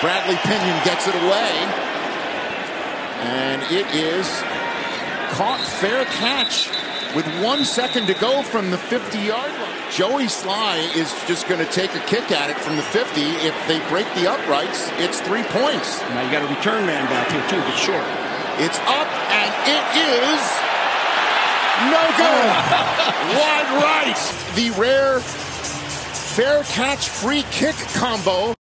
Bradley Pinion gets it away. And it is caught, fair catch with 1 second to go from the 50-yard line. Joey Slye is just going to take a kick at it from the 50. If they break the uprights, it's 3 points. Now you got a return man back here too, but short. It's up, and it is no good. Wide right. The rare fair catch free kick combo.